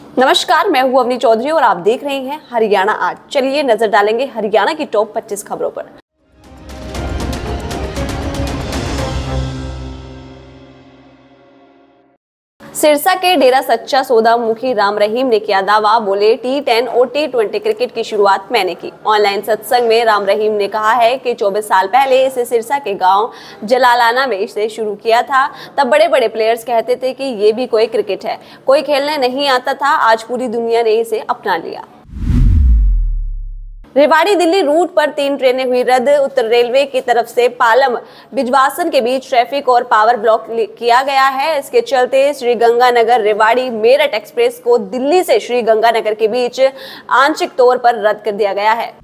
नमस्कार, मैं हूं अवनी चौधरी और आप देख रहे हैं हरियाणा आज। चलिए नजर डालेंगे हरियाणा की टॉप 25 खबरों पर। सिरसा के डेरा सच्चा सौदा मुखी राम रहीम ने किया दावा, बोले T10 और T20 क्रिकेट की शुरुआत मैंने की। ऑनलाइन सत्संग में राम रहीम ने कहा है कि 24 साल पहले इसे सिरसा के गांव जलालाना में इसे शुरू किया था। तब बड़े बड़े प्लेयर्स कहते थे कि ये भी कोई क्रिकेट है, कोई खेलने नहीं आता था। आज पूरी दुनिया ने इसे अपना लिया। रेवाड़ी दिल्ली रूट पर 3 ट्रेनें हुई रद्द। उत्तर रेलवे की तरफ से पालम बिजवासन के बीच ट्रैफिक और पावर ब्लॉक किया गया है। इसके चलते श्रीगंगानगर रेवाड़ी मेरठ एक्सप्रेस को दिल्ली से श्रीगंगानगर के बीच आंशिक तौर पर रद्द कर दिया गया है।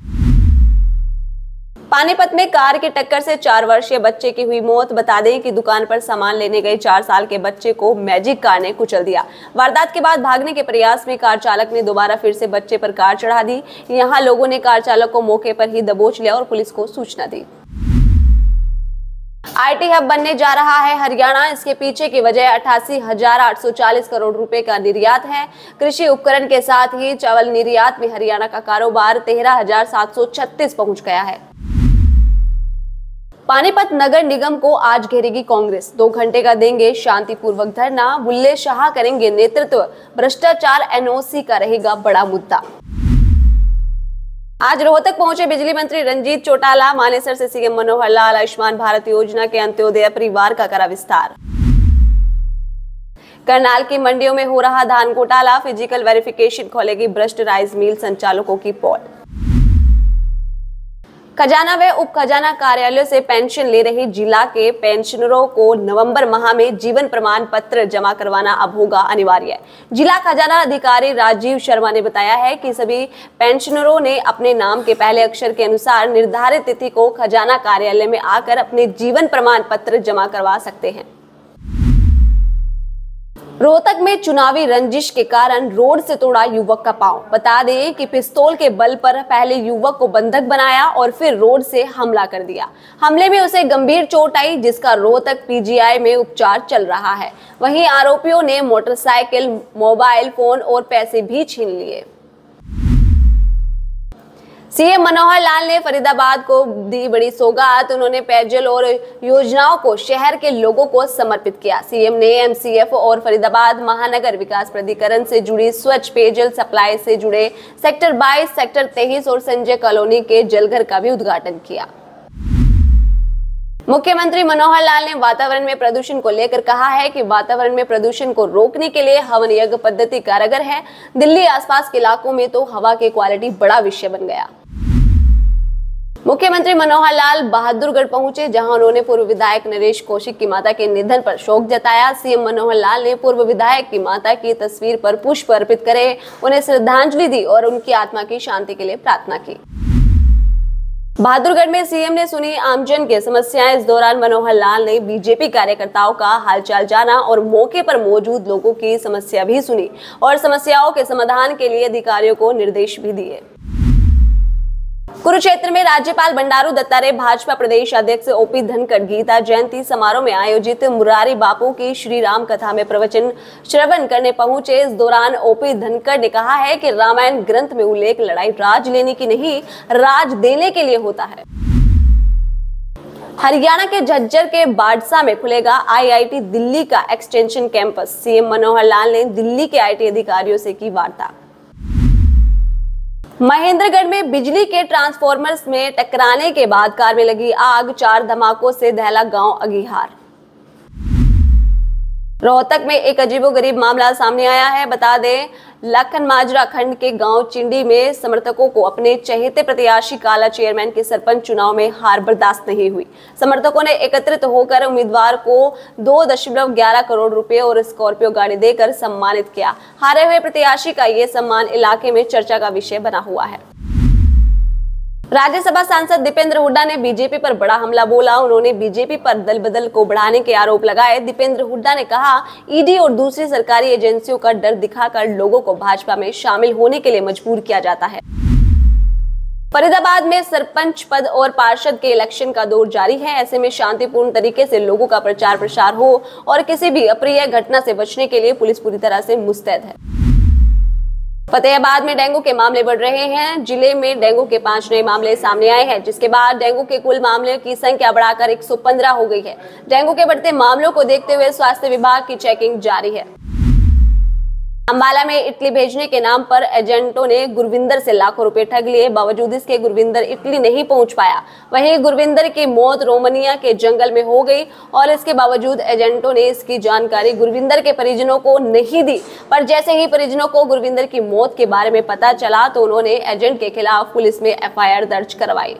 पानीपत में कार की टक्कर से 4 वर्षीय बच्चे की हुई मौत। बता दें कि दुकान पर सामान लेने गए 4 साल के बच्चे को मैजिक कार ने कुचल दिया। वारदात के बाद भागने के प्रयास में कार चालक ने दोबारा फिर से बच्चे पर कार चढ़ा दी। यहां लोगों ने कार चालक को मौके पर ही दबोच लिया और पुलिस को सूचना दी। IT हब बनने जा रहा है हरियाणा। इसके पीछे की वजह 88,840 करोड़ रुपए का निर्यात है। कृषि उपकरण के साथ ही चावल निर्यात में हरियाणा का कारोबार 13,736 पहुंच गया है। पानीपत नगर निगम को आज घेरेगी कांग्रेस। 2 घंटे का देंगे शांतिपूर्वक धरना। बुल्ले शाह करेंगे नेतृत्व। भ्रष्टाचार NOC का रहेगा बड़ा मुद्दा। आज रोहतक पहुंचे बिजली मंत्री रंजीत चौटाला। मानेसर से CM मनोहर लाल आयुष्मान भारत योजना के अंत्योदय परिवार का करा विस्तार। करनाल की मंडियों में हो रहा धान घोटाला। फिजिकल वेरिफिकेशन खोलेगी भ्रष्ट राइस मिल संचालकों की पोल। खजाना व उप खजाना कार्यालयों से पेंशन ले रही जिला के पेंशनरों को नवंबर माह में जीवन प्रमाण पत्र जमा करवाना अब होगा अनिवार्य। जिला खजाना अधिकारी राजीव शर्मा ने बताया है कि सभी पेंशनरों ने अपने नाम के पहले अक्षर के अनुसार निर्धारित तिथि को खजाना कार्यालय में आकर अपने जीवन प्रमाण पत्र जमा करवा सकते हैं। रोहतक में चुनावी रंजिश के कारण रोड से तोड़ा युवक का पांव। बता दें कि पिस्तौल के बल पर पहले युवक को बंधक बनाया और फिर रोड से हमला कर दिया। हमले में उसे गंभीर चोट आई, जिसका रोहतक PGI में उपचार चल रहा है। वहीं आरोपियों ने मोटरसाइकिल, मोबाइल फोन और पैसे भी छीन लिए। CM मनोहर लाल ने फरीदाबाद को दी बड़ी सौगात। उन्होंने पेयजल और योजनाओं को शहर के लोगों को समर्पित किया। CM ने MCF और फरीदाबाद महानगर विकास प्राधिकरण से जुड़ी स्वच्छ पेयजल सप्लाई से जुड़े सेक्टर 22, सेक्टर 23 और संजय कॉलोनी के जलघर का भी उद्घाटन किया। मुख्यमंत्री मनोहर लाल ने वातावरण में प्रदूषण को लेकर कहा है कि वातावरण में प्रदूषण को रोकने के लिए हवन यज्ञ पद्धति कारगर है। दिल्ली आसपास के इलाकों में तो हवा की क्वालिटी बड़ा विषय बन गया। मुख्यमंत्री मनोहर लाल बहादुरगढ़ पहुंचे, जहां उन्होंने पूर्व विधायक नरेश कौशिक की माता के निधन पर शोक जताया। CM मनोहर लाल ने पूर्व विधायक की माता की तस्वीर पर पुष्प अर्पित करे, उन्हें श्रद्धांजलि दी और उनकी आत्मा की शांति के लिए प्रार्थना की। बहादुरगढ़ में CM ने सुनी आमजन की समस्याएं। इस दौरान मनोहर लाल ने BJP कार्यकर्ताओं का हालचाल जाना और मौके पर मौजूद लोगों की समस्या भी सुनी और समस्याओं के समाधान के लिए अधिकारियों को निर्देश भी दिए। कुरुक्षेत्र में राज्यपाल बंडारू दत्तात्रेय, भाजपा प्रदेश अध्यक्ष OP धनखड़ गीता जयंती समारोह में आयोजित मुरारी बापू की श्री राम कथा में प्रवचन श्रवण करने पहुंचे। इस दौरान OP धनखड़ ने कहा है कि रामायण ग्रंथ में उल्लेख लड़ाई राज लेने की नहीं, राज देने के लिए होता है। हरियाणा के झज्जर के बाड़सा में खुलेगा IIT दिल्ली का extension campus. CM Manohar Lal ने दिल्ली के IT अधिकारियों से की वार्ता। महेंद्रगढ़ में बिजली के ट्रांसफॉर्मर्स में टकराने के बाद कार में लगी आग। 4 धमाकों से दहला गांव अगिहार। रोहतक में एक अजीबोगरीब मामला सामने आया है। बता दें, लखन माजरा खंड के गांव चिंडी में समर्थकों को अपने चहेते प्रत्याशी काला चेयरमैन के सरपंच चुनाव में हार बर्दाश्त नहीं हुई। समर्थकों ने एकत्रित होकर उम्मीदवार को 2.11 करोड़ रुपए और स्कॉर्पियो गाड़ी देकर सम्मानित किया। हारे हुए प्रत्याशी का ये सम्मान इलाके में चर्चा का विषय बना हुआ है। राज्यसभा सांसद दीपेंद्र हुड्डा ने बीजेपी पर बड़ा हमला बोला। उन्होंने बीजेपी पर दल बदल को बढ़ाने के आरोप लगाए। दीपेंद्र हुड्डा ने कहा, ईडी और दूसरी सरकारी एजेंसियों का डर दिखाकर लोगों को भाजपा में शामिल होने के लिए मजबूर किया जाता है। फरीदाबाद में सरपंच पद और पार्षद के इलेक्शन का दौर जारी है। ऐसे में शांतिपूर्ण तरीके से लोगों का प्रचार प्रसार हो और किसी भी अप्रिय घटना से बचने के लिए पुलिस पूरी तरह से मुस्तैद है। फतेहाबाद में डेंगू के मामले बढ़ रहे हैं। जिले में डेंगू के 5 नए मामले सामने आए हैं, जिसके बाद डेंगू के कुल मामलों की संख्या बढ़ाकर 115 हो गई है। डेंगू के बढ़ते मामलों को देखते हुए स्वास्थ्य विभाग की चेकिंग जारी है। अंबाला में इटली भेजने के नाम पर एजेंटों ने गुरविंदर से लाखों रुपए ठग लिए। बावजूद इसके गुरविंदर इटली नहीं पहुंच पाया। वहीं गुरविंदर की मौत रोमानिया के जंगल में हो गई और इसके बावजूद एजेंटों ने इसकी जानकारी गुरविंदर के परिजनों को नहीं दी। पर जैसे ही परिजनों को गुरविंदर की मौत के बारे में पता चला तो उन्होंने एजेंट के खिलाफ पुलिस में FIR दर्ज करवाई।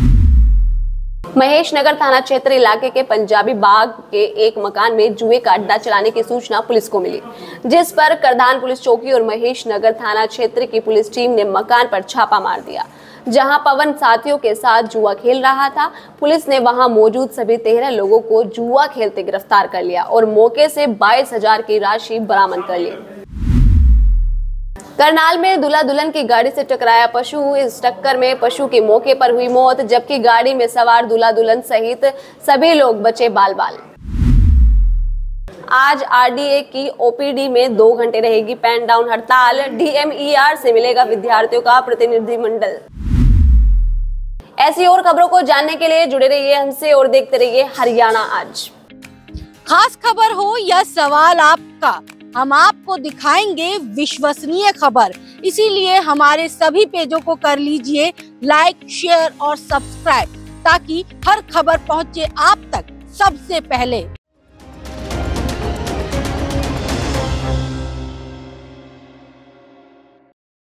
महेश नगर थाना क्षेत्र इलाके के पंजाबी बाग के एक मकान में जुए का अड्डा चलाने की सूचना पुलिस को मिली, जिस पर करधान पुलिस चौकी और महेश नगर थाना क्षेत्र की पुलिस टीम ने मकान पर छापा मार दिया, जहां पवन साथियों के साथ जुआ खेल रहा था। पुलिस ने वहां मौजूद सभी 13 लोगों को जुआ खेलते गिरफ्तार कर लिया और मौके से 22,000 की राशि बरामद कर ली। करनाल में दूल्हा दुल्हन की गाड़ी से टकराया पशु। इस टक्कर में पशु की मौके पर हुई मौत, जबकि गाड़ी में सवार दूल्हा दुल्हन सहित सभी लोग बचे बाल बाल। आज RDA की OPD में 2 घंटे रहेगी पेन डाउन हड़ताल। DMER से मिलेगा विद्यार्थियों का प्रतिनिधिमंडल। ऐसी और खबरों को जानने के लिए जुड़े रहिए हमसे और देखते रहिए हरियाणा आज। खास खबर हो या सवाल आपका, हम आपको दिखाएंगे विश्वसनीय खबर। इसीलिए हमारे सभी पेजों को कर लीजिए लाइक, शेयर और सब्सक्राइब, ताकि हर खबर पहुंचे आप तक सबसे पहले।